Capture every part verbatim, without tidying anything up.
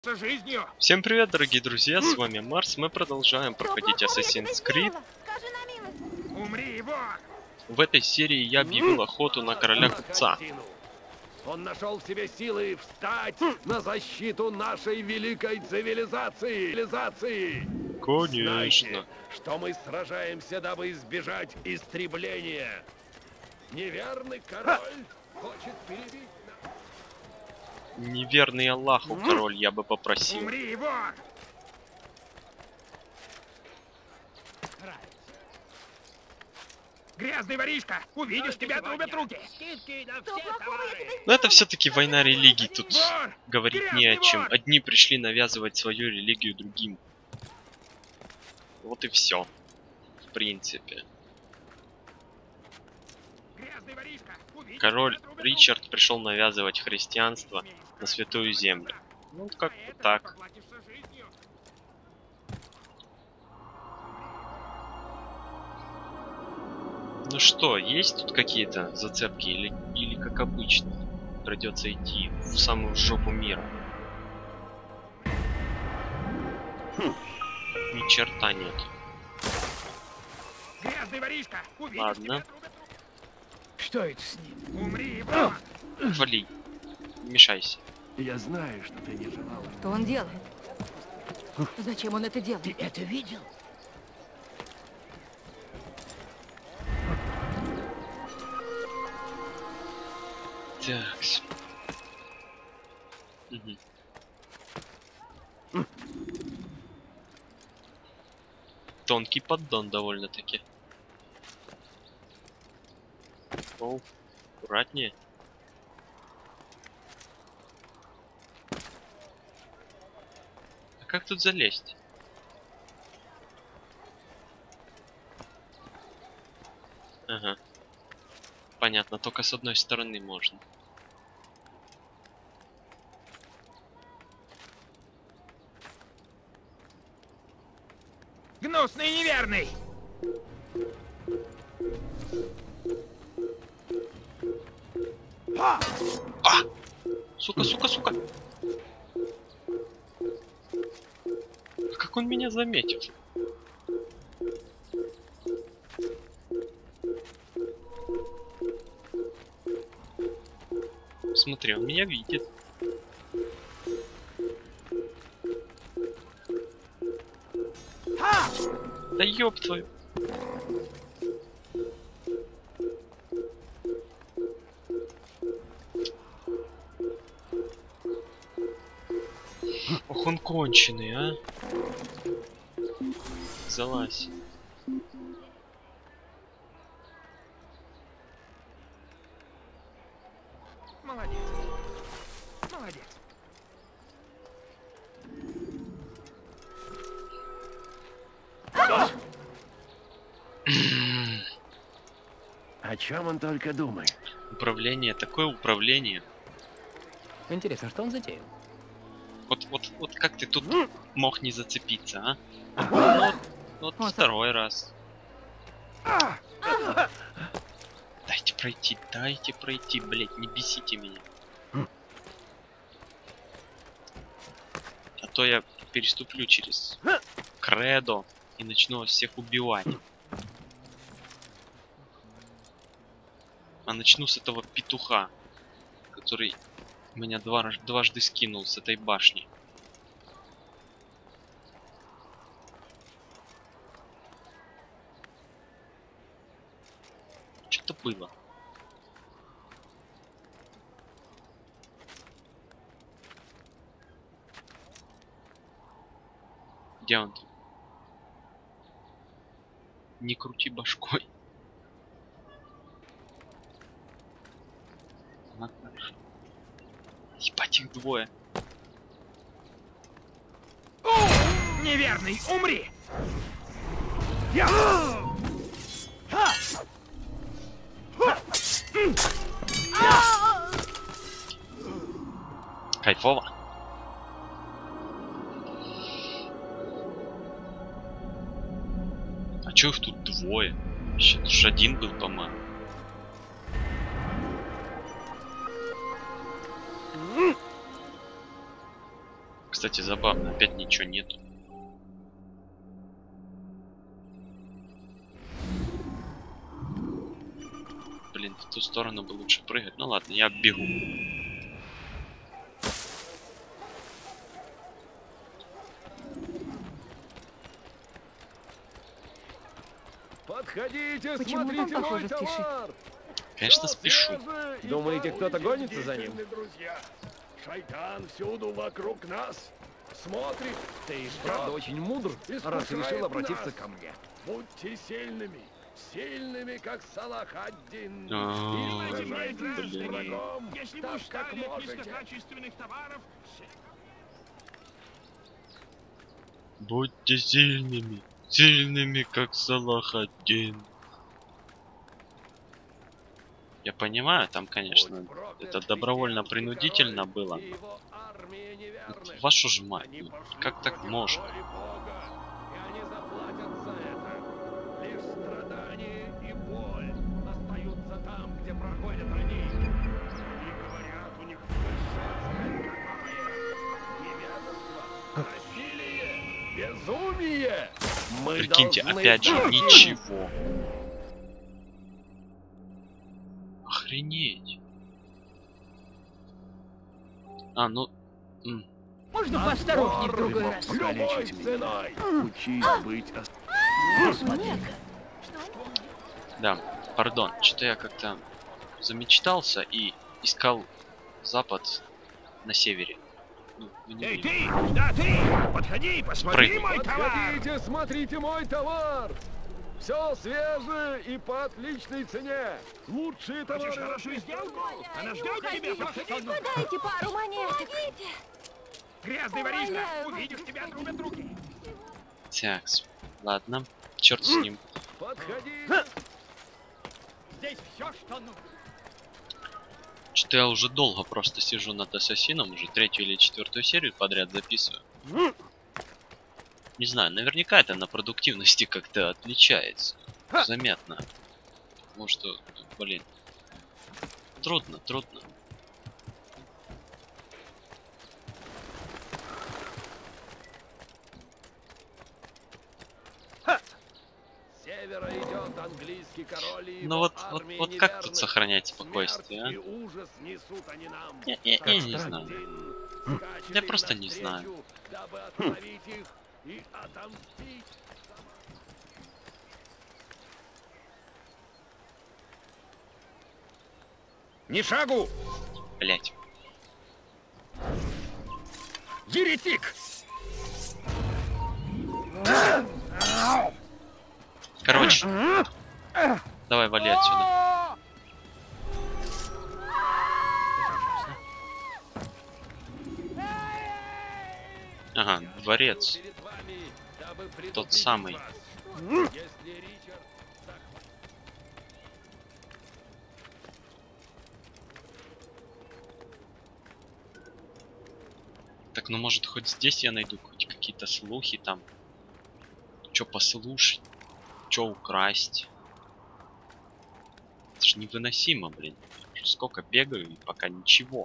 Жизнью. Всем привет, дорогие друзья, с вами Марс. Мы продолжаем проходить Assassin's Creed. Умри, вор! В этой серии я объявил охоту на короля купца. Он нашел в себе силы встать на защиту нашей великой цивилизации. цивилизации. Конечно. Знайте, что мы сражаемся, дабы избежать истребления. Неверный король хочет перебить... Неверный Аллаху король, я бы попросил. Умри, вор! Грязный воришка! Увидишь, тебя отрубят руки! Но это все-таки война религий, тут Вор! говорить не о чем. Одни пришли навязывать свою религию другим. Вот и все. В принципе. Грязный воришка! Увидишь, Король тебя отрубят Ричард руки! пришел навязывать христианство на святую землю. Ну, как-то За это так. поплатишься жизнью. Ну что, есть тут какие-то зацепки или, или как обычно придется идти в самую жопу мира? Хм. Ни черта нет. Грязный воришка! Увидишь, Ладно. тебя отрубят руки! Что это с ним? Умри, вор! Вали, не мешайся. Я знаю, что ты не желала. Что он делает? Зачем он это делает? Ты это видел? Так. Угу. Тонкий поддон довольно-таки. О, аккуратнее. А как тут залезть? Ага. Понятно, только с одной стороны можно. Гнусный и неверный! А! Сука, сука, сука! А как он меня заметил? Смотри, он меня видит. Да ёб твою. Ох, он конченый, а. Залазь. Молодец. Молодец. О чем он только думает? Управление, такое управление. Интересно, что он затеял? Вот, вот, вот как ты тут мог не зацепиться, а? Вот, ну, вот, вот Вот. второй раз. Дайте пройти, дайте пройти, блять, не бесите меня. А то я переступлю через кредо и начну вас всех убивать. А начну с этого петуха, который меня два, дважды скинул с этой башни. Что-то было. Где он там? Не крути башкой. Ладно, хорошо. Ебать, их двое. Неверный, умри! Кайфово. А чё их тут двое? Вообще, ж один был, по-моему. Кстати, забавно, опять ничего нету. Блин, в ту сторону бы лучше прыгать. Ну ладно, я бегу. Подходите, Почему смотрите он, мой похоже, спешит? товар. Конечно, Всё спешу. свежее и Думаете, кто-то гонится за ним? действительно, друзья. Шайтан всюду вокруг нас. Смотрит. Ты и Всё. правда очень мудр, раз Искушает решил обратиться нас. ко мне. Будьте сильными. Сильными, как Салах-ад-Дин. А, И Понимаете, мои сражайтесь с граждане, врагом если вы так, как устали от можете. низкокачественных товаров, Будьте сильными, сильными, как Салах-ад-Дин. Я понимаю, там, конечно, Будь проклят это добровольно-принудительно христианский было. король и его армия неверных. Вашу ж мать, Они ну, пошли как так против можно? воли Бога, и они заплатят за это. Лишь страдания и боль остаются там, где проходят они. И говорят, у них высшая цель какая? Невежество, насилие, безумие. Мы Прикиньте, должны опять же, дать им ничего. Охренеть. А, ну... м, Можно поосторожнее в другой раз? любой ценой. Учись быть ос- Смотри-ка. Да, пардон, что-то я как-то замечтался и искал запад на севере. Ну, вы не эй, видели. ты! Да, ты! Подходи, посмотри Прыгай. мой товар! Подходите, смотрите мой товар. Все свежее и по отличной цене. Лучшие Хочешь товары. хорошую сделку? Она ждет тебя, подходи! Дайте пару монеток. Грязный воришка! Умоляю, Увидишь, тебя отрубят руки! Так, ладно, черт с ним. Подходите. Здесь все, что нужно! Что-то я уже долго просто сижу над Ассасином, уже третью или четвертую серию подряд записываю. Не знаю, наверняка это на продуктивности как-то отличается. Заметно. Потому что, блин, трудно, трудно. С севера идет английский король и Ну его вот, вот, армия вот как тут неверных. сохранять Смерть спокойствие, и а? ужас несут они нам. Я, я- я не Салах-ад-Дин знаю. скачет Я им просто не навстречу, знаю. дабы остановить их и отомстить. Ни шагу! Блять. Еретик! Короче, давай вали отсюда. Ага, дворец. Перед вами, дабы Тот предупредить самый. вас. Если Ричард захватит Так, ну может хоть здесь я найду хоть какие-то слухи там. Чё послушать, чё украсть. Это ж невыносимо, блин. Уже сколько бегаю и пока ничего.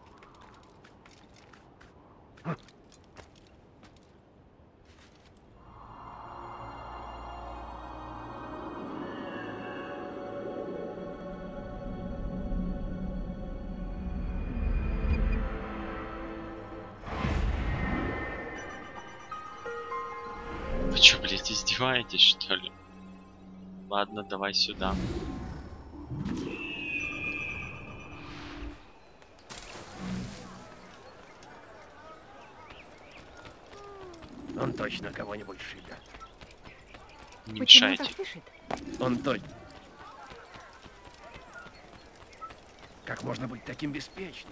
Вы чё, блядь, издеваетесь, что ли? Ладно, давай сюда. Он точно кого-нибудь шьет. Не Почему он мешайте. так спешит? Он точно. Как можно быть таким беспечным?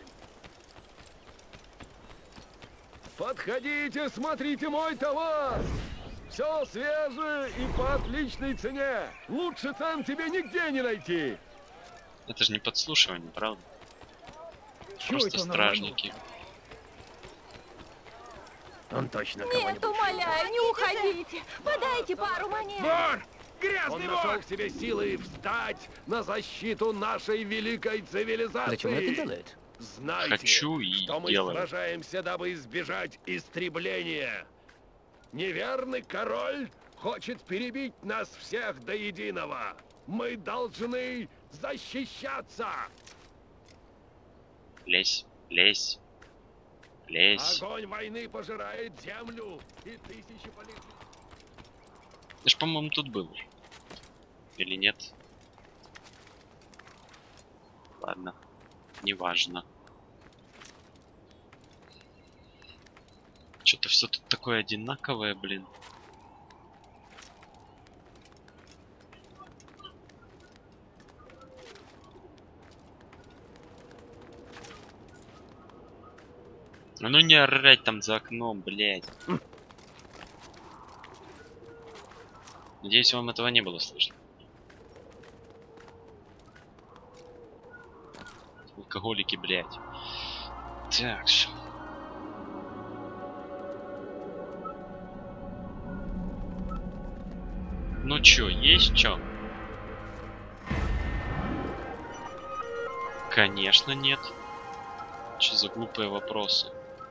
Подходите, смотрите мой товар! Все свежее и по отличной цене. Лучше цен тебе нигде не найти. Это же не подслушивание, правда? Чё Просто это он стражники. Он точно Нет, кого-нибудь умоляю, не уходите. Подайте пару монет. Вор! Он Грязный нашел вор! в себе силы встать на защиту нашей великой цивилизации. Зачем он это делает? Знайте, Хочу и что мы делаю. сражаемся, дабы избежать истребления. Неверный король хочет перебить нас всех до единого. Мы должны защищаться. Лезь, лезь, лезь. Огонь войны пожирает землю и тысячи полей. Я ж, по-моему, тут был уже. Или нет? Ладно, неважно. Что-то все тут такое одинаковое, блин. А ну не орать там за окном, блядь. Надеюсь, вам этого не было слышно. Алкоголики, блядь. Так, что? Ну чё, есть чё? Конечно нет. Что за глупые вопросы?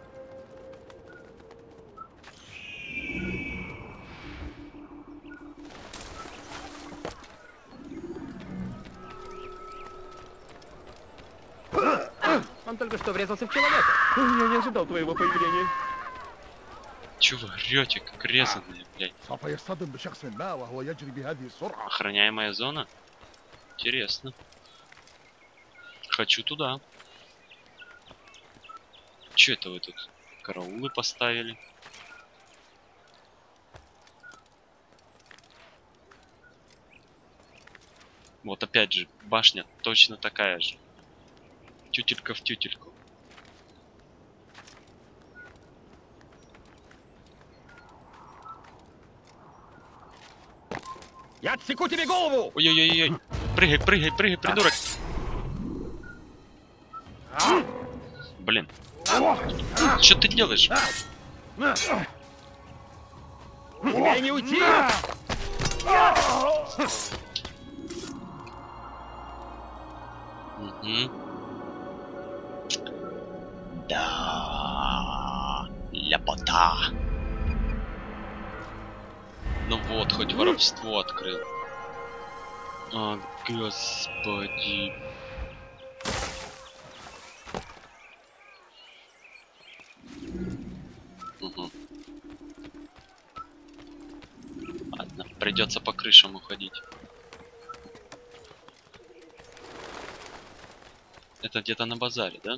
Он только что врезался в человека. Я не ожидал твоего появления. Чё вы орёте, как резаные, блядь? سوف يصطدم بشخص ما وهو يجري بهذه السرعة. Охраняемая зона? Интересно. Хочу туда. Чё это вы тут? Караулы поставили? Вот опять же, башня точно такая же. Тютелька в тютельку. Я отсеку тебе голову! Ой-ой-ой-ой. Прыгай, прыгай, прыгай, придурок. Блин. Что ты делаешь? Тебе не уйти! Угу. Да. Ляпота. Ну вот, хоть воровство открыл. О, господи. Угу. Ладно, придется по крышам уходить. Это где-то на базаре, да?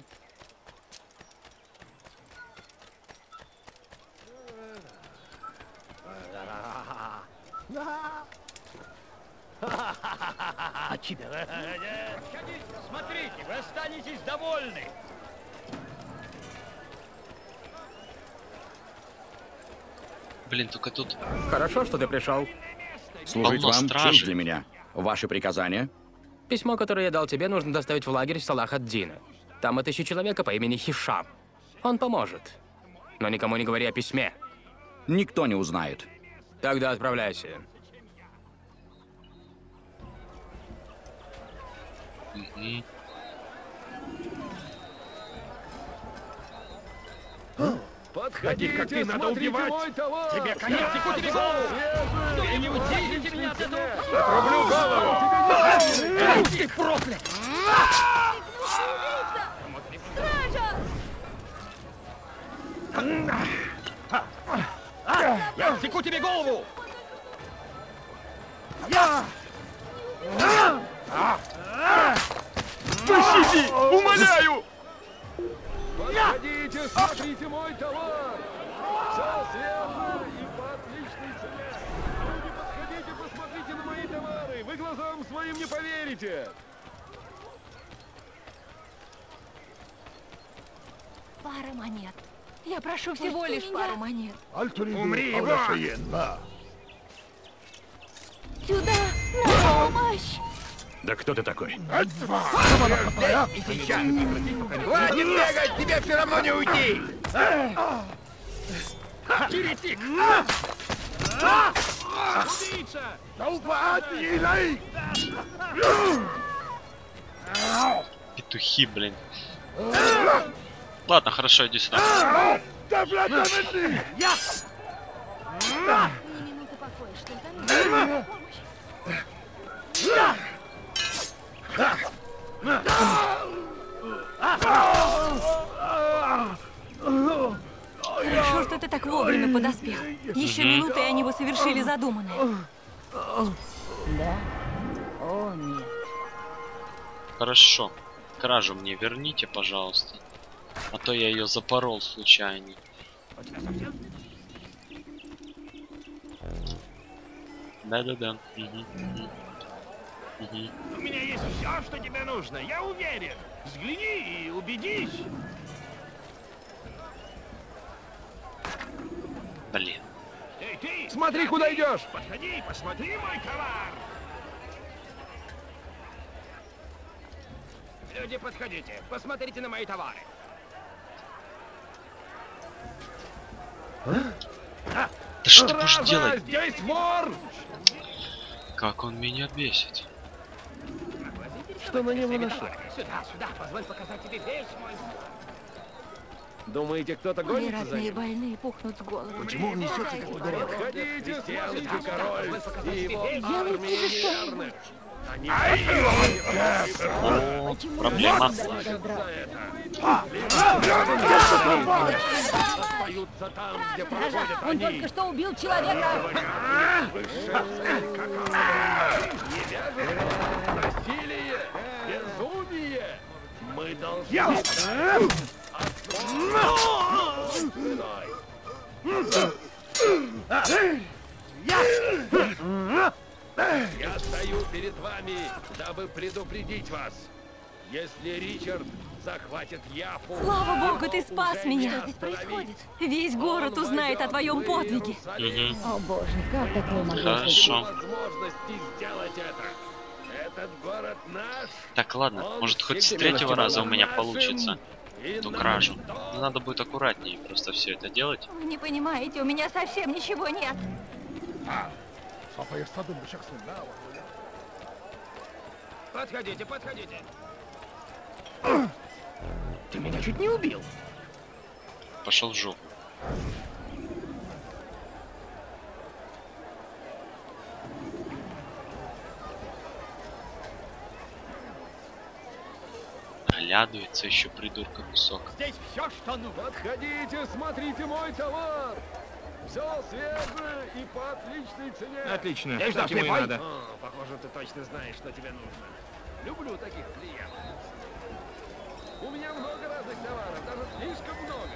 А тебя? Смотрите, вы останетесь довольны. Блин, только тут Хорошо, что ты пришел. Служить полно вам стражи. честь для меня. Ваши приказания? Письмо, которое я дал тебе, нужно доставить в лагерь Салах ад-Дина. Там отыщи человека по имени Хишам. Он поможет. Но никому не говори о письме. Никто не узнает. Тогда отправляйся. Мгм. Подходите, как ты, надо смотрите убивать. мой товар. Тебе конец, секу тебе голову! Ты не удивите меня от этого! Отрублю голову. Ай, ты проклят! Я отсеку тебе голову! Пощади! Умоляю! Подходите, смотрите мой товар. Все свежее и по отличной цене. Люди, подходите, посмотрите на мои товары. Вы глазам своим не поверите. Пара монет. Я прошу всего лишь пару монет. هل تريد Умри, قول Иван! شيء ما؟ Сюда! На помощь! Да кто ты такой? И сейчас! Хватит бегать, тебе все равно не уйти! Еретик! Убийца! سوف آتي إليك. Петухи, блин. Ладно, хорошо, иди сюда. Ни минуты покоя, что это? Хорошо, что ты так вовремя подоспел. Еще минуты, и они бы совершили задуманное. Да? О, нет. Хорошо. Кражу мне верните, пожалуйста. А то я ее запорол случайно. Да-да-да. Угу, угу. Угу. У меня есть все, что тебе нужно, я уверен. Взгляни и убедись. Блин. Эй, ты! Смотри, куда идешь! Подходи, посмотри мой товар! Люди, подходите, посмотрите на мои товары. Да что ты будешь делать? Здесь вор! Как он меня бесит. Что на него нашло? Сюда, сюда, позволь показать тебе весь мой... Думаете, кто-то Мои гонится за родные ним? больные пухнут с голоду. Почему он несется, как ударил? Подходите, смотрите, король и его Делайте армия же что-нибудь. верных. Они О, проблема. Остаются там, где Стража, проходят он они. только что убил человека. Насилие, безумие. Мы должны... Я стою перед вами, дабы предупредить вас. Если Ричард захватит Яфу... Слава богу, ты спас уже меня. не Что здесь остановить. происходит? Весь город Он узнает о войдет твоем в подвиге. Иерусалим. Угу. О боже, как такое могло Хорошо. Возможности сделать это. Этот город наш. Так, ладно, Он может хоть с всегда третьего раза у меня нашим получится и эту нам кражу. никто. Но надо будет аккуратнее просто все это делать. Вы не понимаете, у меня совсем ничего нет. سوف يصطدم بشخص ما وهو Подходите, подходите. Ты меня чуть не убил. Пошел в жопу. Оглядывается еще придурка кусок. Здесь все, что нужно. Подходите, смотрите мой товар. Все свежее и по отличной цене. Отлично. Эй, Что что, ему и слепой? надо. О, похоже, ты точно знаешь, что тебе нужно. Люблю таких клиентов. У меня много разных товаров, даже слишком много.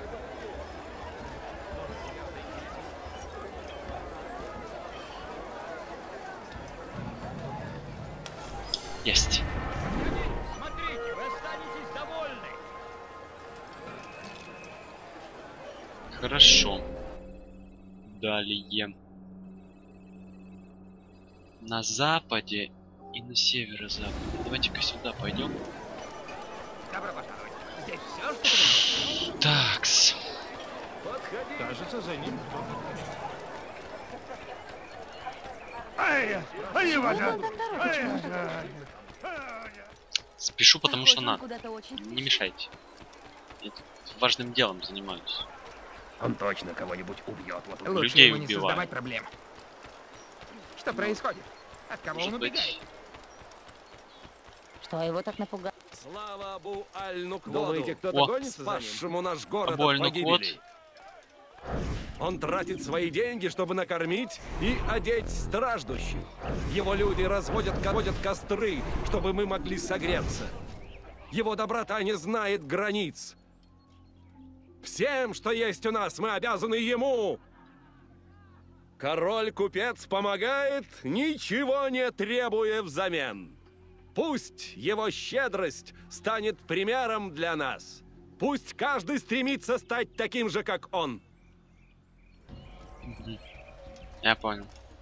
Есть. Смотрите, вы останетесь довольны. Хорошо. Далее. На западе и на северо-западе. Давайте-ка сюда пойдем. Добро пожаловать. Здесь все, что нужно. Такс. Подходи. Кажется, за ним Ай, ай, Ну, Ваня! вон там дорожечка. Спешу, потому что Похоже, он надо. куда-то очень Не спешит. мешайте. Я тут важным делом занимаюсь. Он точно кого-нибудь убьет. Вот Лучше Людей ему не убивают. создавать проблем. Что происходит? От кого он Может быть, убегает? Что его так напугало? Слава Абу Аль-Нукводу. Думаете, кто-то О. гонится за ним? Спасшему наш город Абу от Аль-Нуквод. погибели. Он тратит свои деньги, чтобы накормить и одеть страждущих. Его люди разводят, разводят костры, чтобы мы могли согреться. Его доброта не знает границ. Всем, что есть у нас, мы обязаны ему. Король-купец помогает, ничего не требуя взамен. Пусть его щедрость станет примером для нас. Пусть каждый стремится стать таким же, как он. я понял.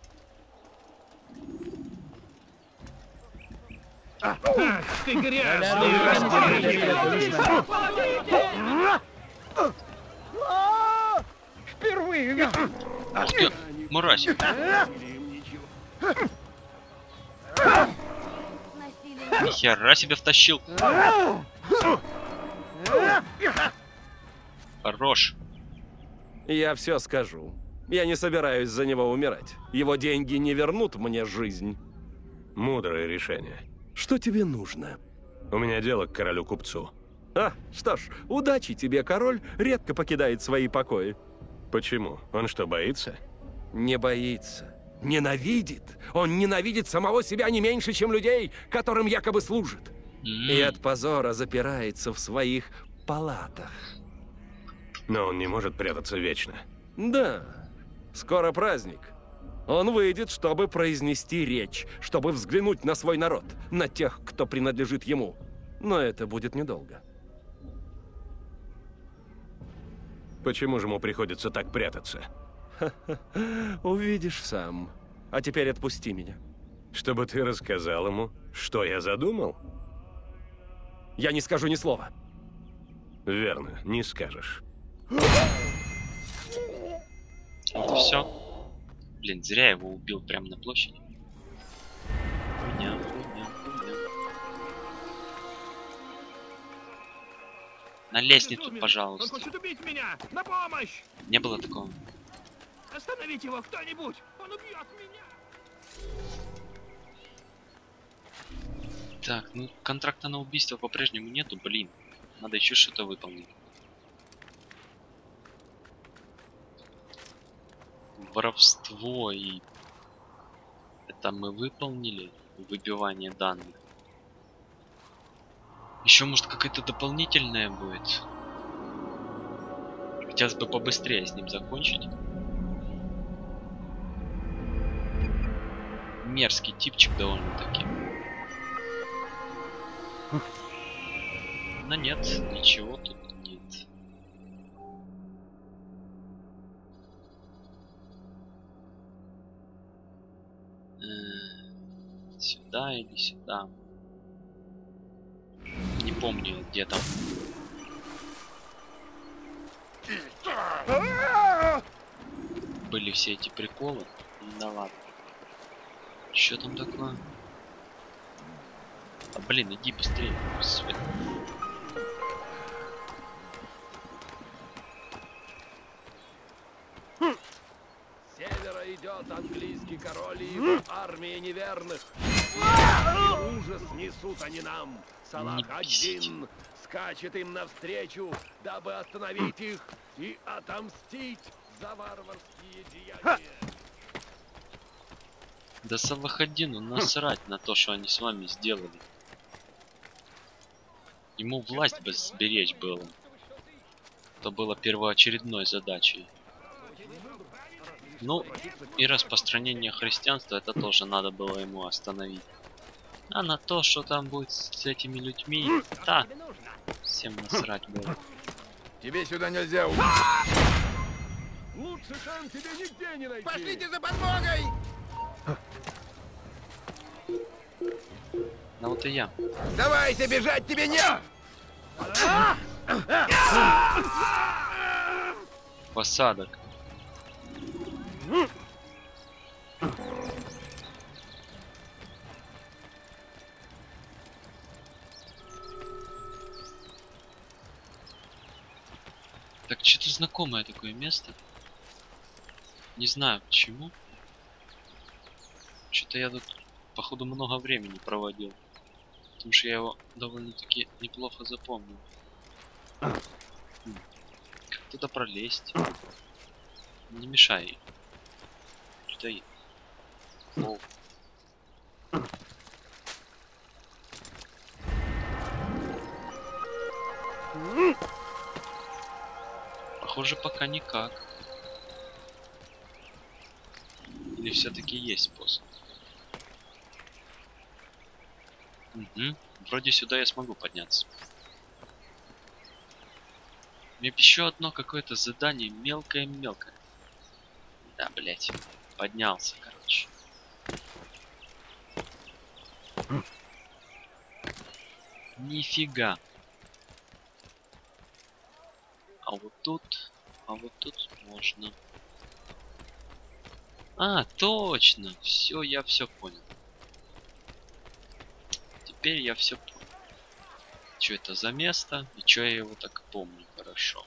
Ты грязный! Впервые! Ух ты, мразь. Насилие. Нихера себе втащил. Хорош. Я все скажу. Я не собираюсь за него умирать. Его деньги не вернут мне жизнь. Мудрое решение. Что тебе нужно? У меня дело к королю-купцу. А, что ж, удачи тебе, король редко покидает свои покои. Почему? Он что, боится? Не боится. Ненавидит. Он ненавидит самого себя не меньше, чем людей, которым якобы служит. М. И от позора запирается в своих палатах. Но он не может прятаться вечно. Да, скоро праздник. Он выйдет, чтобы произнести речь, чтобы взглянуть на свой народ, на тех, кто принадлежит ему. Но это будет недолго. Почему же ему приходится так прятаться? Увидишь сам. А теперь отпусти меня. Чтобы ты рассказал ему, что я задумал? Я не скажу ни слова. Верно, не скажешь. Вот и все. Блин, зря я его убил прямо на площади. Хуйня, хуйня, хуйня. На лестницу, Он пожалуйста. хочет убить меня! На помощь! Не было такого. Остановите его кто-нибудь! Он убьет меня! Так, ну контракта на убийство по-прежнему нету, блин. Надо еще что-то выполнить. Воровство и... Это мы выполнили. Выбивание данных. Еще может какая-то дополнительная будет. Хотелось бы побыстрее с ним закончить. Мерзкий типчик довольно-таки. Но нет, ничего тут нет. Э, Сюда или сюда? Не помню, где там. Были все эти приколы. Да ладно. Что там такое? А блин, иди быстрее, Свет. С севера идет английский король и его армия неверных. И ужас несут они нам. Салах один скачет им навстречу, дабы остановить их и отомстить за варварские деяния. Да Салахаддину насрать на то, что они с вами сделали. Ему власть бы сберечь было. Это было первоочередной задачей. Ну, и распространение христианства, это тоже надо было ему остановить. А на то, что там будет с этими людьми, да, всем насрать было. Тебе сюда нельзя. Лучше там тебе нигде не найти. Пошлите за подмогой! Ну вот и я. Давайте бежать, тебе не... Посадок. Так, что-то знакомое такое место. Не знаю почему. Что-то я тут, походу, много времени проводил. Потому что я его довольно-таки неплохо запомнил. Как туда пролезть? Не мешай. Что-то... О. Похоже, пока никак. Или все-таки есть способ? Угу. Вроде сюда я смогу подняться. Мне еще одно какое-то задание мелкое-мелкое. Да, блять. Поднялся, короче. Нифига. А вот тут... А вот тут можно. А, точно. Все, я все понял. Теперь я все понял. Что это за место? И что я его так помню хорошо?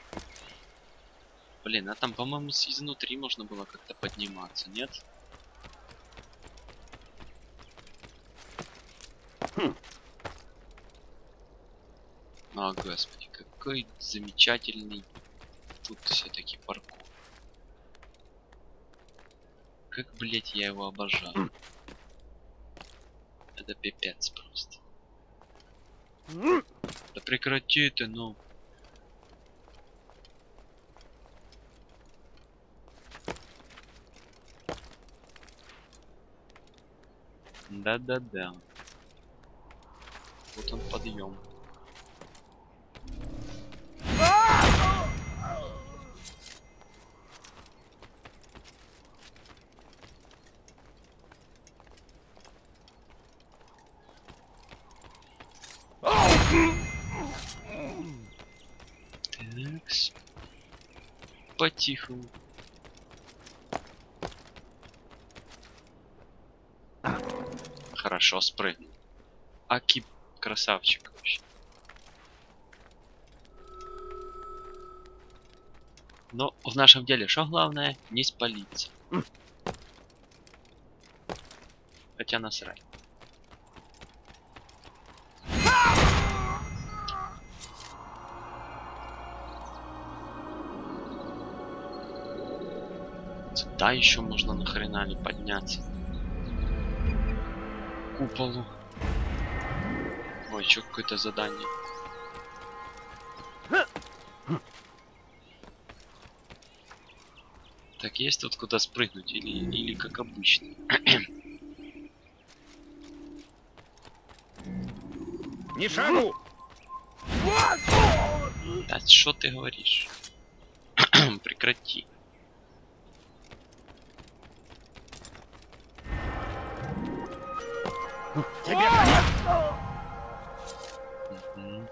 Блин, а там, по-моему, изнутри можно было как-то подниматься, нет? Хм. О, господи, какой замечательный тут все-таки паркур. Как, блять, я его обожаю. Это пипец просто. Да прекрати ты, ну. Да-да-да. Вот он подъем. Такс. Потиху. Хорошо, спрыгнул. Аки красавчик вообще. Но в нашем деле что главное? Не спалиться. Хотя насрать. Сюда еще можно нахрена ли подняться? К куполу. Ой, что какое-то задание. Так, есть тут куда спрыгнуть или, или как обычно? Не шагу! Да что ты говоришь? Прекрати. Тебе конец! Угу.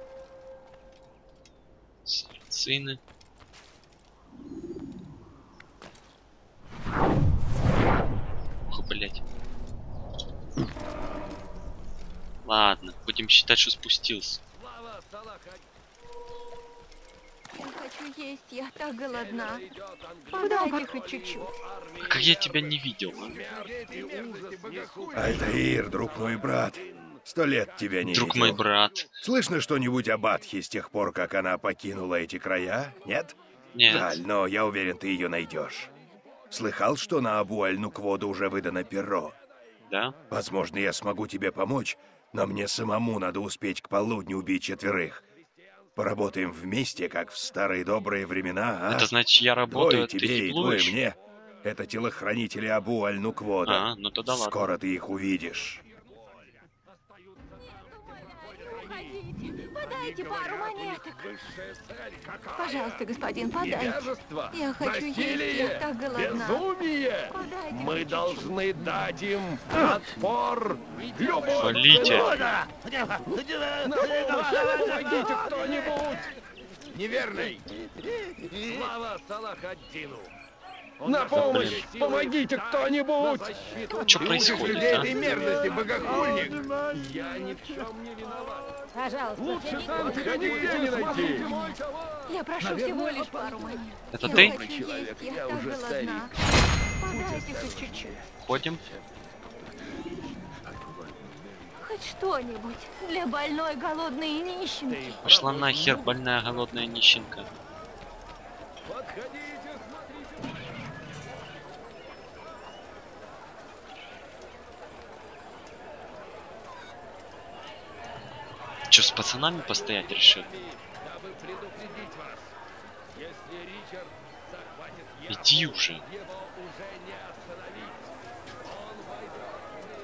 Сарцины. Ух, блять. Ладно, будем считать, что спустился. Я хочу есть, я так голодна. Подайте хоть чуть-чуть. А как я тебя не видел? А? Альтаир, друг мой брат. Сто лет тебя не Друг видел. мой брат. Слышно что-нибудь об Атхе с тех пор, как она покинула эти края? Нет? Нет. Жаль, но я уверен, ты ее найдешь. Слыхал, что на Абу Аль-Нукводу уже выдано перо? Да? Возможно, я смогу тебе помочь, но мне самому надо успеть к полудню убить четверых. Поработаем вместе, как в старые добрые времена, а? Это значит, я работаю, Двое а ты тебе и двое хиплуешь? мне. Это телохранители Абу Аль-Нуквода. А, ну тогда ладно. Скоро ты их увидишь. Уходите, подайте пару монеток. Пожалуйста, господин, подайте. Невежество, Я хочу есть, я так голодна. безумие. Подайте Мы хоть должны дать им отпор любой Валите. ценой. На помощь, помогите кто-нибудь! Неверный! Слава Салах-ад-Дину! На помощь! Блин. Помогите кто-нибудь! Что Ты учишь происходит, людей а? этой мерзости, богохульник! Я ни в чем не виноват. Пожалуйста, Лучше я там не- нигде не найти. Мой товар. Я прошу всего лишь пару монет. Это я ты? хочу есть, я, я так уже голодна. Подайте хоть чуть-чуть. Ходим. Хоть что-нибудь для больной, голодной и нищенки. Пошла нахер, больная голодная нищенка. Подходите, смотрите. Че, с пацанами постоять решил? Дабы предупредить вас, если Ричард захватит Яву, Иди уже. его уже не остановить. Он войдет в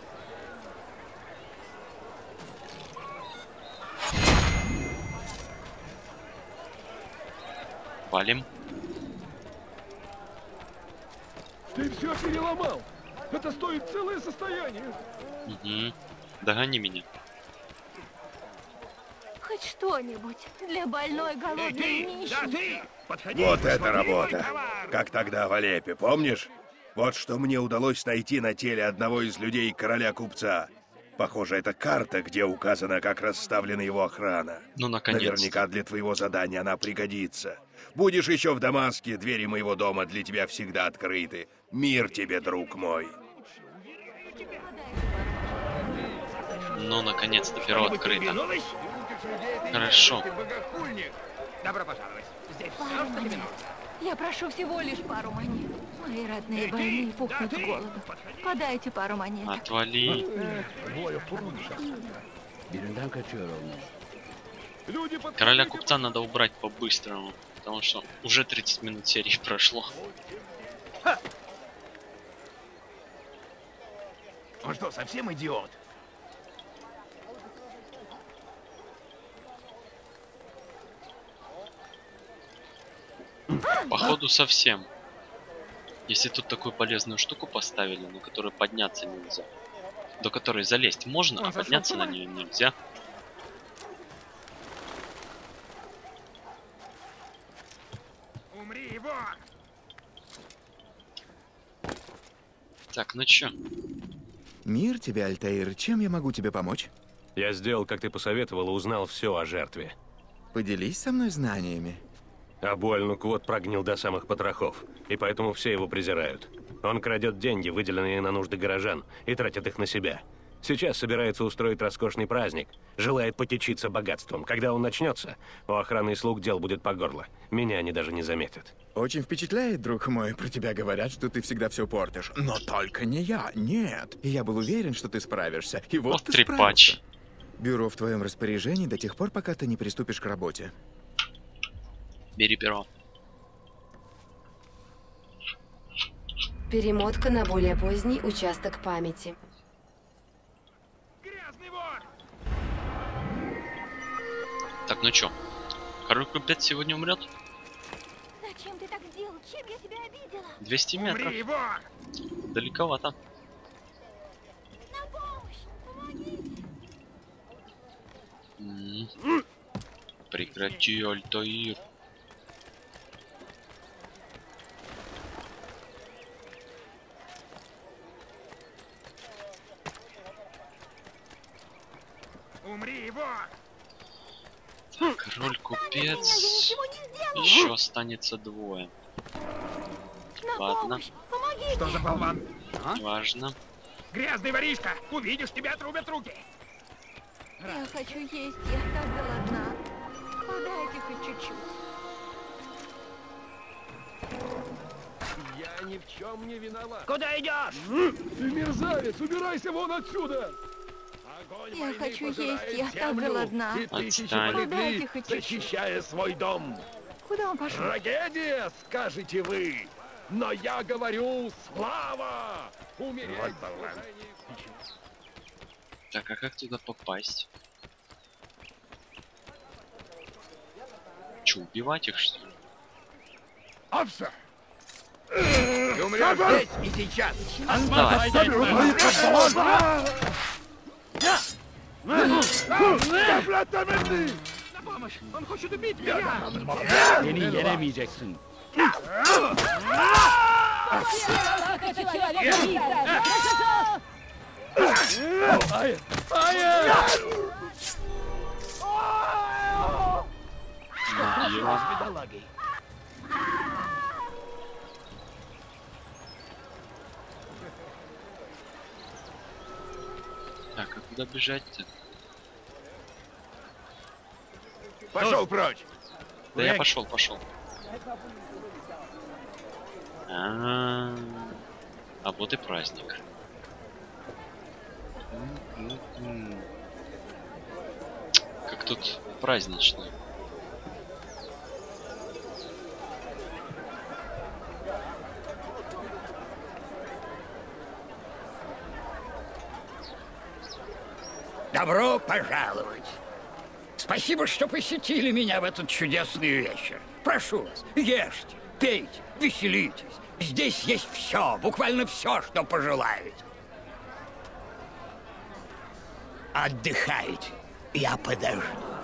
Валим. Ты все переломал. Это стоит целое состояние. Угу. Догони меня. Хоть что-нибудь для больной, голодной и Да нищенки. ты! Подходи! Вот это смотри, мой работа! товар! Как тогда в Алеппе, помнишь? Вот что мне удалось найти на теле одного из людей короля-купца. Похоже, это карта, где указано, как расставлена его охрана. Ну, наконец-то. Наверняка для твоего задания она пригодится. Будешь еще в Дамаске, двери моего дома для тебя всегда открыты. Мир тебе, друг мой. Ну, наконец-то перо открыто. Хорошо. Добро пожаловать. Здесь Пару все, что тебе монет. нужно. Я прошу всего лишь пару монет. Мои родные больные пухнут с голоду. Подайте пару монет. Отвали. Короля купца надо убрать по-быстрому, потому что уже тридцать минут серии прошло. Он что, совсем идиот? Походу совсем. Если тут такую полезную штуку поставили, на которую подняться нельзя, до которой залезть можно, а подняться на нее нельзя. Умри, вор! Так, ну чё? Мир тебе, Альтаир. Чем я могу тебе помочь? Я сделал, как ты посоветовал, и узнал все о жертве. Поделись со мной знаниями. А Буаль-Нуквот прогнил до самых потрохов, и поэтому все его презирают. Он крадет деньги, выделенные на нужды горожан, и тратит их на себя. Сейчас собирается устроить роскошный праздник, желает потечиться богатством. Когда он начнется, у охраны и слуг дел будет по горло. Меня они даже не заметят. Очень впечатляет, друг мой. Про тебя говорят, что ты всегда все портишь. Но только не я. Нет. Я был уверен, что ты справишься. И вот, Вот ты трепач. справился. Бюро в твоем распоряжении до тех пор, пока ты не приступишь к работе. Бери перо. Перемотка на более поздний участок памяти. Грязный вор! Так, ну чё? Король купец сегодня умрет? Зачем ты так сделал? Чем я тебя обидела? двести метров. Умри, вор! Далековато. На помощь! Помогите! М. Прекрати, Альтаир. Умри, вор! Король купец. Я ничего не сделала! Еще останется двое. На Ладно. помощь! Помогите! Что за болван? А? Важно. Грязный воришка! Увидишь, тебя отрубят руки! Я хочу есть, я так голодна. Подайте хоть чуть-чуть. Я ни в чем не виноват. Куда идешь? Ты мерзавец, убирайся вон отсюда! Огонь Я войны хочу пожирает есть, я так землю, голодна. И тысячи Отстань. Подайте полегли, хоть чуть-чуть. защищая свой дом. Куда он пошел? Трагедия, скажете вы. Но я говорю, слава! Умереть Вот в болван. служении. Так, а как туда попасть? Че, убивать их, что ли? Овса! Ты умрешь здесь и сейчас! Давай. На помощь! Он хочет убить меня! Beni yenemeyeceksin. Hayır! Hayır! Бедолаги! Так, а куда бежать-то? Пошел прочь! Да я пошел, пошел. А, -а, -а. А вот и праздник. М-м-м. Как тут празднично. Добро пожаловать. Спасибо, что посетили меня в этот чудесный вечер. Прошу вас, ешьте, пейте, веселитесь. Здесь есть все, буквально все, что пожелаете. Отдыхайте, я подожду.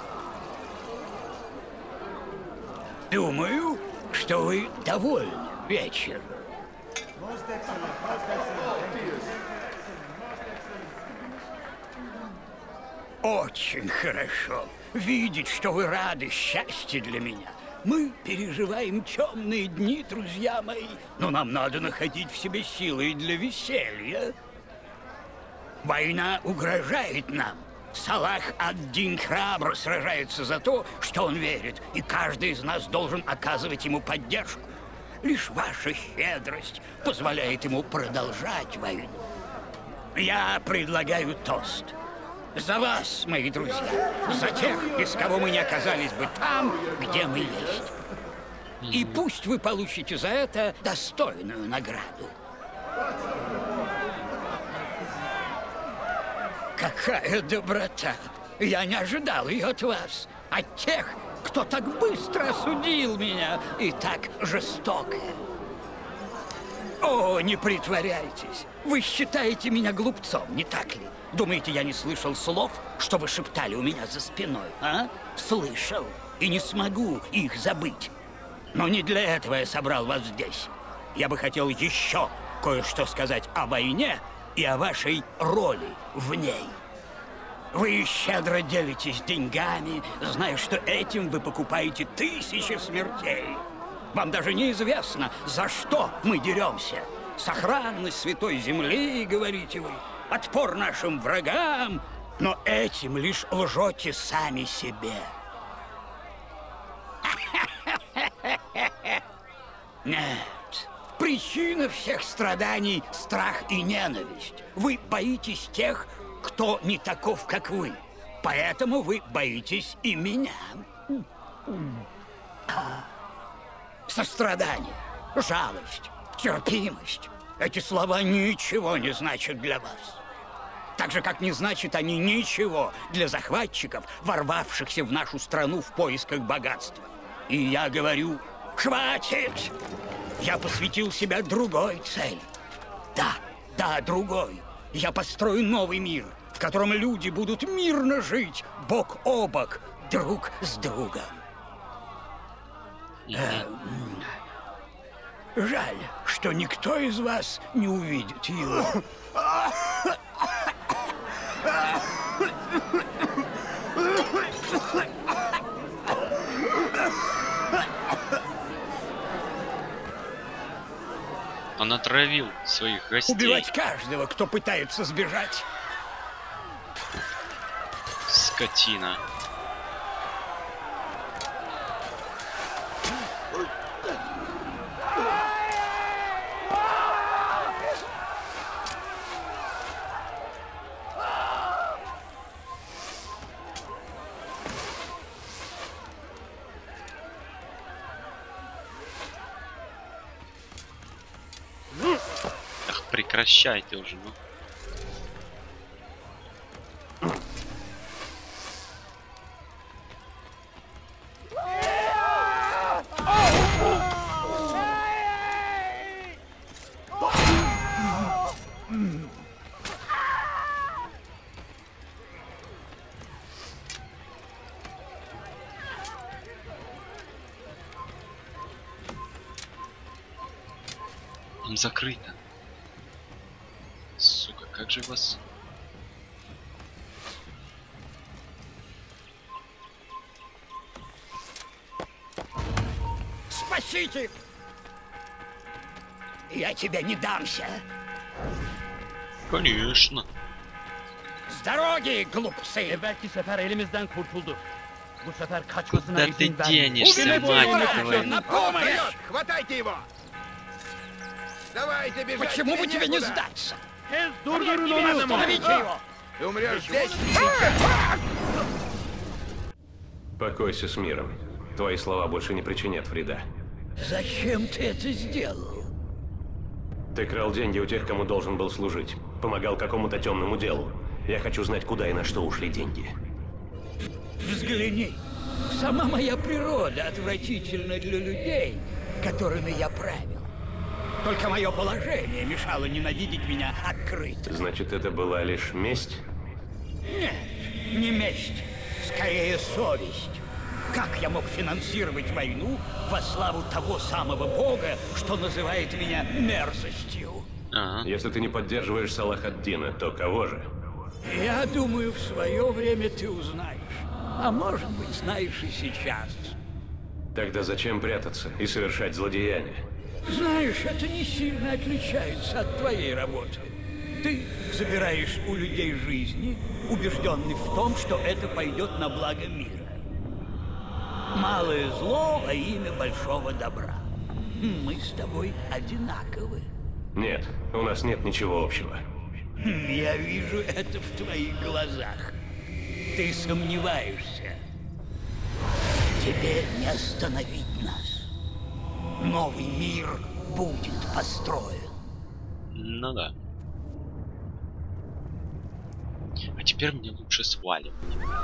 Думаю, что вы довольны вечером. Очень хорошо. Видеть, что вы рады, счастье для меня. Мы переживаем темные дни, друзья мои, но нам надо находить в себе силы и для веселья. Война угрожает нам. Салах ад-Дин храбро сражается за то, что он верит, и каждый из нас должен оказывать ему поддержку. Лишь ваша щедрость позволяет ему продолжать войну. Я предлагаю тост. За вас, мои друзья, за тех, без кого мы не оказались бы там, где мы есть. И пусть вы получите за это достойную награду. Какая доброта! Я не ожидал ее от вас, от тех, кто так быстро осудил меня и так жестоко. О, не притворяйтесь! Вы считаете меня глупцом, не так ли? Думаете, я не слышал слов, что вы шептали у меня за спиной, а? Слышал. И не смогу их забыть. Но не для этого я собрал вас здесь. Я бы хотел еще кое-что сказать о войне и о вашей роли в ней. Вы щедро делитесь деньгами, зная, что этим вы покупаете тысячи смертей. Вам даже неизвестно, за что мы деремся. Сохранность святой земли, говорите вы, отпор нашим врагам, но этим лишь лжете сами себе. Нет, причина всех страданий – страх и ненависть. Вы боитесь тех, кто не таков, как вы. Поэтому вы боитесь и меня. Сострадание, жалость, терпимость – эти слова ничего не значат для вас. Так же, как не значат они ничего для захватчиков, ворвавшихся в нашу страну в поисках богатства. И я говорю, хватит! Я посвятил себя другой цели. Да, да, другой. Я построю новый мир, в котором люди будут мирно жить бок о бок, друг с другом. Э, жаль, что никто из вас не увидит его. Он отравил своих гостей. Убивать каждого, кто пытается сбежать. Скотина. Ах, прекращайте уже, ну. Там закрыто. Сука, как же вас... Спасите! Я тебе не дамся. Конечно. С дороги, глупцы! Evvelki sefer elimizden kurtuldu. Bu sefer kaçmasına Куда ты izin verme. денешься, мать твою? На помощь! Вперед! Хватайте его! Давайте бежать! Почему бы тебе не некуда. сдаться? Durdurun onu. Остановите его! Ты умрешь здесь! Покойся с миром. Твои слова больше не причинят вреда. Зачем ты это сделал? Ты крал деньги у тех, кому должен был служить. Помогал какому-то темному делу. Я хочу знать, куда и на что ушли деньги. Взгляни. Сама моя природа отвратительна для людей, которыми я правил. Только мое положение мешало ненавидеть меня открыто. Значит, это была лишь месть? Нет, не месть. Скорее, совесть. Как я мог финансировать войну во славу того самого бога, что называет меня мерзостью? Ага. Если ты не поддерживаешь Салах ад-Дина, то кого же? Я думаю, в свое время ты узнаешь. А может быть, знаешь и сейчас. Тогда зачем прятаться и совершать злодеяния? Знаешь, это не сильно отличается от твоей работы. Ты забираешь у людей жизни, убежденный в том, что это пойдет на благо мира. Малое зло во имя большого добра. Мы с тобой одинаковы. Нет, у нас нет ничего общего. Я вижу это в твоих глазах. Ты сомневаешься. Тебе не остановить нас. Новый мир будет построен. Ну да. А теперь мне лучше свалим.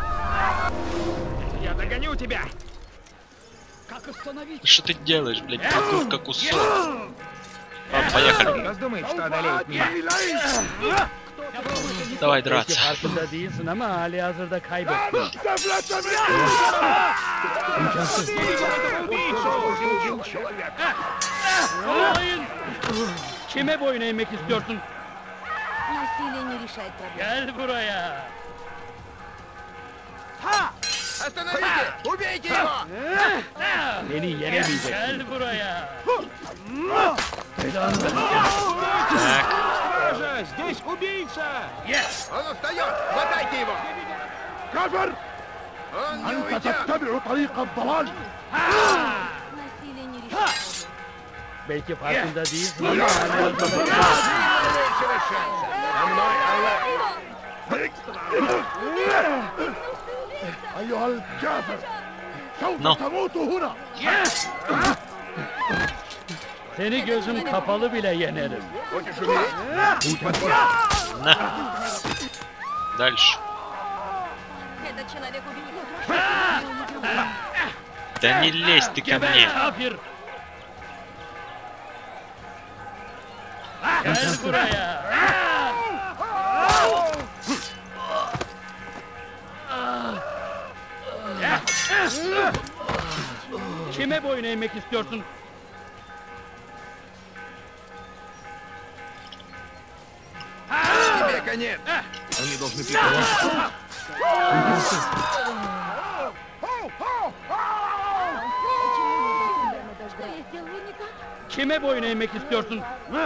Я догоню тебя! Как остановить? Что ты делаешь, блядь, придурка кусок? А, поехали. Раздумает, что одолеет меня. Давай драться. Farkında değilsin ama hali hazırda kaybettin. Oyun! Kime boyun eğmek istiyorsun? Насилие не решает проблем. Gel buraya. Ха! Остановите! Убейте его! Beni yenemeyeceksin. Gel buraya. Так. Стража, здесь убийца! Yes! Он устает! Хватайте его! كفر Он не أنت уйдет! تتبع طريق الضلال Насилие не решает проблем. Belki farkında değilsin ama hali hazırda Малейшего шанса! Со мной Аллах! أيها الكافر سوف No. تموت هنا Seni gözüm kapalı bile yenerim. Хочешь умереть? На. Дальше. Этот человек убийца. Да не лезь ты ко Geber мне. kafir. Gel buraya. Kime boyun eğmek istiyorsun? Тебе конец! Они должны приказать. Что я сделала не так? Kime boyun eğmek istiyorsun?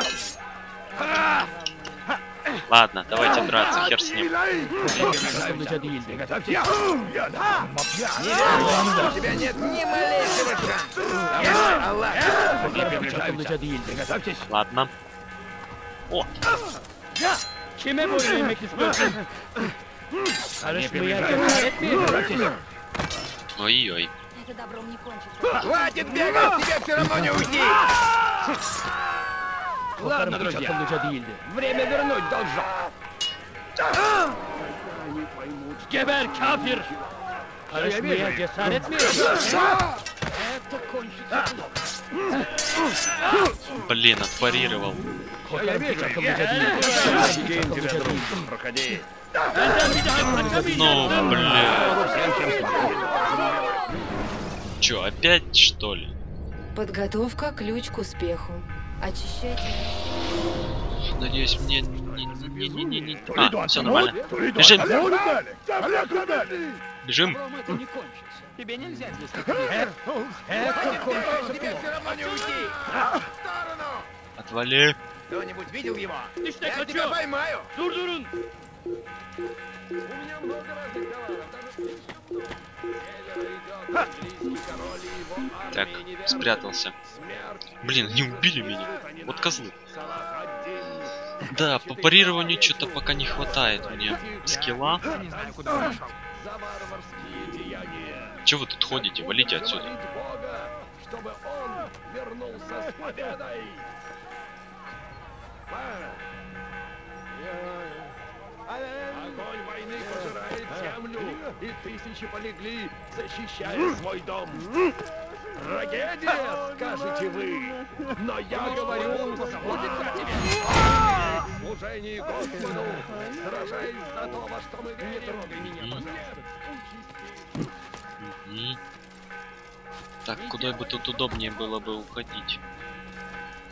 Ладно, давайте драться, хер с ним. Akıllıca değildi. У тебя нет ни малейшего шанса! Со мной Аллах! Akıllıca değildi. Ладно. О, Kime boyun eğmek istiyorsun? Karışmaya cesaret mi ediyorsun? ой-ой. Это добром не кончится. Хватит бегать! Тебе все равно не уйти! Ладно, друзья. Akıllıca değildi. Время вернуть должен! Geber kafir! Karışmaya cesaret mi ediyorsun? Блин, отпарировал. Я вижу! Akıllıca değildi. День тебя, друг! Проходи! Benden bir daha kaçamayacaksın. Ну, бля. Чё, опять что ли? Подготовка – ключ к успеху. Очищайте. Надеюсь, мне не, не, не, не, не. А, все нормально. Бежим! Бежим! Это не кончится. Тебе нельзя здесь находиться! Хватит бегать! Тебе все равно не уйти! В сторону! Отвали! Кто-нибудь видел его? İşte Я тебя kaçıyor. поймаю! Durdurun. У меня много разных товаров, даже птичья много. Севера идет английский король и его Так, армия неверных. спрятался. Смерть. Блин, они убили меня. Вот козлы. Салах-ад-Дин. Да, по парированию что-то пока не хватает мне скилла. Я не знаю, куда пошел. За варварские деяния. Че вы тут ходите? Валите отсюда. Молить Бога, чтобы он вернулся с победой. Огонь войны пожирает землю, и тысячи полегли, защищая свой дом. Трагедия, скажете вы, но я говорю, будет трагедия. В служении Господу, сражаясь за то, во что мы верим. Не трогай меня, Мгм. Так, куда бы тут удобнее было бы уходить?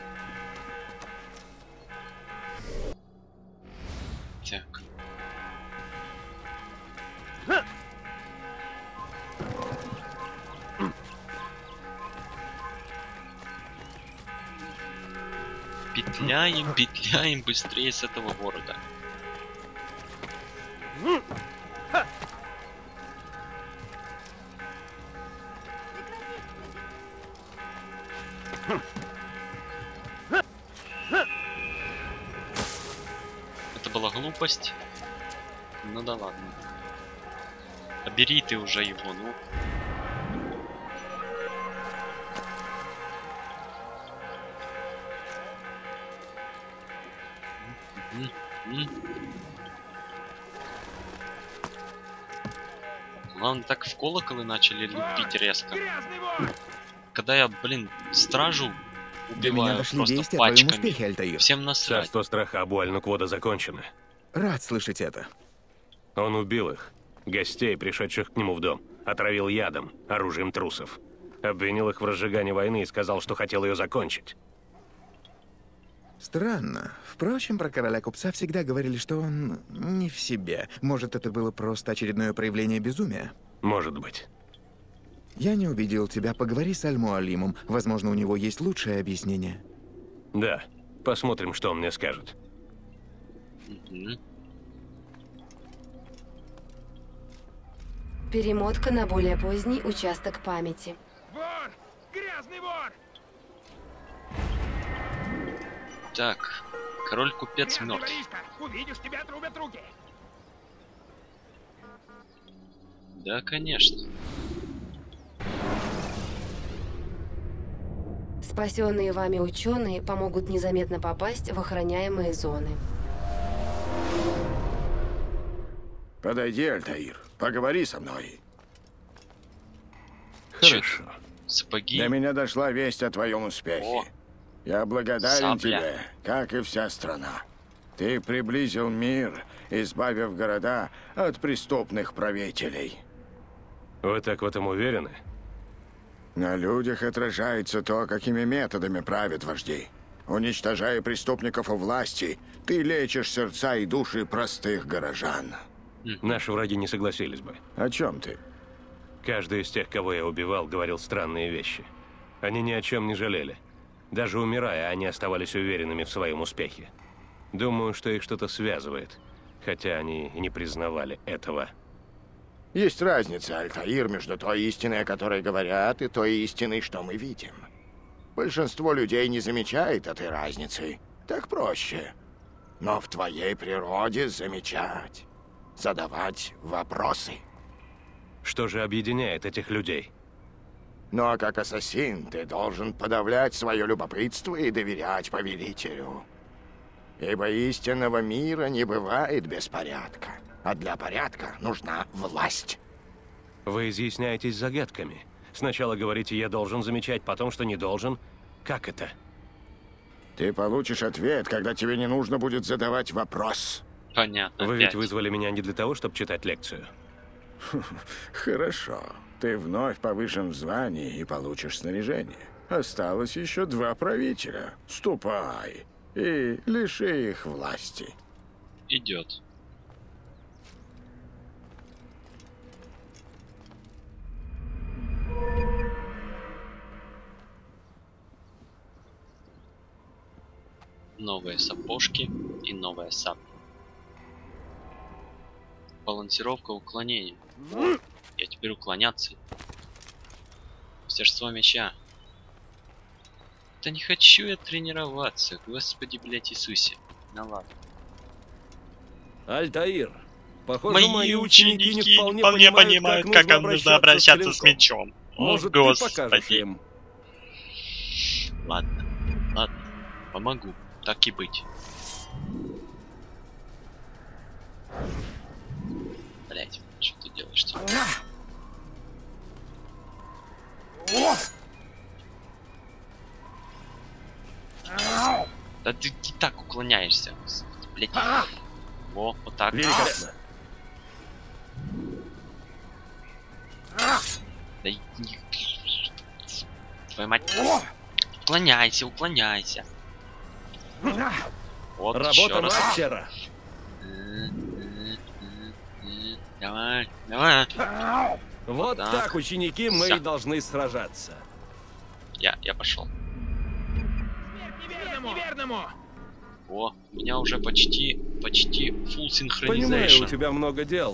Так. Петляем, петляем быстрее с этого города. Это была глупость. Ну да ладно. А бери ты уже его, ну. Главное, так в колоколы начали лупить резко. Когда я, блин, стражу До меня убиваю дошли просто вести о твоем пачками. успехе, Альтаир. Всем насрать. Царство страха Абу Аль-Нуквода закончено. Рад слышать это. Он убил их, гостей, пришедших к нему в дом, отравил ядом, оружием трусов. Обвинил их в разжигании войны и сказал, что хотел ее закончить. Странно. Впрочем, про короля купца всегда говорили, что он не в себе. Может, это было просто очередное проявление безумия? Может быть. Я не увидел тебя. Поговори с Аль-Муалимом. Возможно, у него есть лучшее объяснение. Да. Посмотрим, что он мне скажет. Перемотка на более поздний участок памяти. Вор! Грязный вор! Так, король-купец Грязный мертв. воришка! Увидишь, тебя отрубят руки! Да, конечно. Спасенные вами ученые помогут незаметно попасть в охраняемые зоны. Подойди, Альтаир, поговори со мной. Хорошо. Сапоги. До меня дошла весть о твоем успехе. О. Я благодарен Сабля. тебе, как и вся страна. Ты приблизил мир, избавив города от преступных правителей. Вы так в этом уверены? На людях отражается то, какими методами правят вожди. Уничтожая преступников у власти, ты лечишь сердца и души простых горожан. Наши враги не согласились бы. О чем ты? Каждый из тех, кого я убивал, говорил странные вещи. Они ни о чем не жалели. Даже умирая, они оставались уверенными в своем успехе. Думаю, что их что-то связывает, хотя они и не признавали этого. Есть разница, Альтаир, между той истиной, о которой говорят, и той истиной, что мы видим. Большинство людей не замечает этой разницы. Так проще. Но в твоей природе замечать. Задавать вопросы. Что же объединяет этих людей? Ну а как ассасин, ты должен подавлять свое любопытство и доверять повелителю. Ибо истинного мира не бывает без порядка. А для порядка нужна власть. Вы изъясняетесь загадками. Сначала говорите, я должен замечать, потом, что не должен. Как это? Ты получишь ответ, когда тебе не нужно будет задавать вопрос. Понятно. Вы опять. ведь вызвали меня не для того, чтобы читать лекцию. Хорошо. Ты вновь повышен в звании и получишь снаряжение. Осталось еще два правителя. Ступай и лиши их власти. Идет. Новые сапожки и новая сапля. Балансировка уклонения. О, я теперь уклоняться. Мастерство меча. Да не хочу я тренироваться, господи, блять, Иисусе. Ну ладно. Альтаир, похоже, Мои, мои ученики, ученики не вполне, вполне понимают, понимают, как, нужно им нужно обращаться с клинком. мечом. О, Может, господи. ты покажешь им? Ладно, ладно, помогу, так и быть. Блять, что ты делаешь-то? Да ты не так уклоняешься, блять. Во, вот так. Великолепно. Да и... Твою мать. Уклоняйся, уклоняйся. Вот, Работа еще раз. мастера. Давай, давай. Вот Так. так, ученики, мы Всё. и должны сражаться. Я, я пошел. неверному! Неверному! О, у меня уже почти, почти full Понимаю, synchronization. у тебя много дел.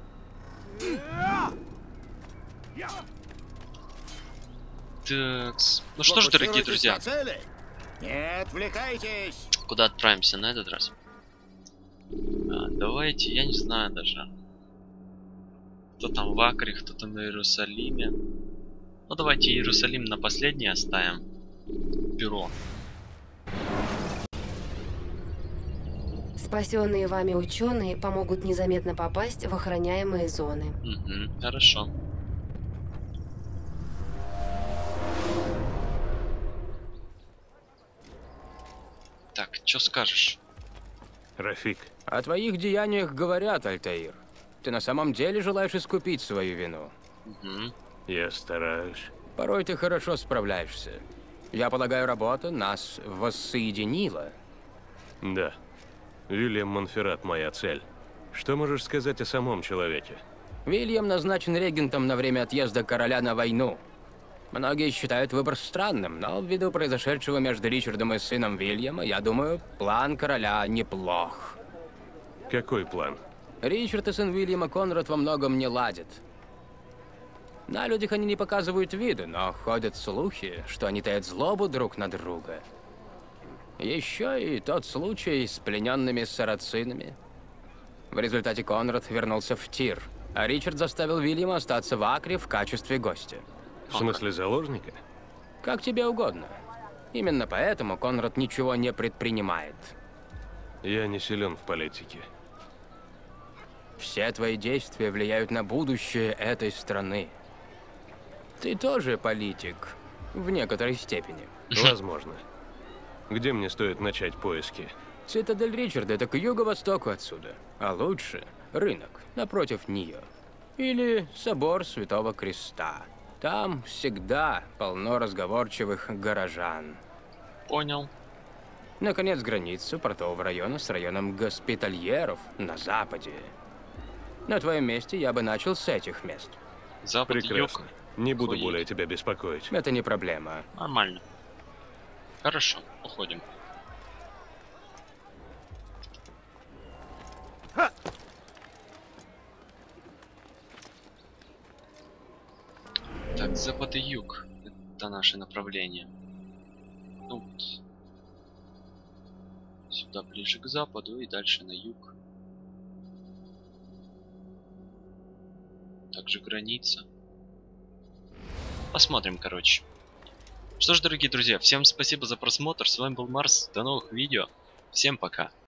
Такс. Ну что ж, дорогие друзья, Не отвлекайтесь! куда отправимся на этот раз? А, давайте, я не знаю даже. Кто там в Акре, кто там в Иерусалиме. Ну давайте Иерусалим на последний оставим. Бюро. Спасенные вами ученые помогут незаметно попасть в охраняемые зоны. Угу, хорошо. Так, что скажешь? Рафик. О твоих деяниях говорят, Альтаир. Ты на самом деле желаешь искупить свою вину? Угу. Я стараюсь. Порой ты хорошо справляешься. Я полагаю, работа нас воссоединила. Да. Вильям Монферрат моя цель. Что можешь сказать о самом человеке? Вильям назначен регентом на время отъезда короля на войну. Многие считают выбор странным, но ввиду произошедшего между Ричардом и сыном Вильяма, я думаю, план короля неплох. Какой план? Ричард и сын Вильяма Конрад во многом не ладят. На людях они не показывают виду, но ходят слухи, что они таят злобу друг на друга. Еще и тот случай с плененными сарацинами. В результате Конрад вернулся в Тир, а Ричард заставил Вильяма остаться в Акре в качестве гостя. В смысле заложника? Как тебе угодно. Именно поэтому Конрад ничего не предпринимает. Я не силен в политике. Все твои действия влияют на будущее этой страны. Ты тоже политик, в некоторой степени. Возможно. Где мне стоит начать поиски? Цитадель Ричарда — это к юго-востоку отсюда. А лучше — рынок, напротив нее. Или собор Святого Креста. Там всегда полно разговорчивых горожан. Понял. Наконец, границу портового района с районом госпитальеров на западе. На твоем месте я бы начал с этих мест. Запад, Прекрасно. юг. Не буду Ходить. более тебя беспокоить. Это не проблема. Нормально. Хорошо, уходим. Так, запад и юг. Это наше направление. Ну вот. Сюда ближе к западу и дальше на юг. Также граница. Посмотрим, короче. Что ж, дорогие друзья, всем спасибо за просмотр. С вами был Марс. До новых видео. Всем пока.